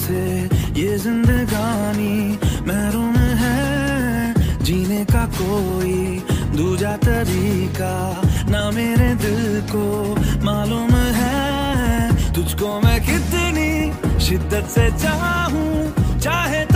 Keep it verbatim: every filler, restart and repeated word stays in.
से ये जिंदगानी महरूम है, जीने का कोई दूजा तरीका ना मेरे दिल को मालूम है। तुझको मैं कितनी शिद्दत से चाहूं, चाहे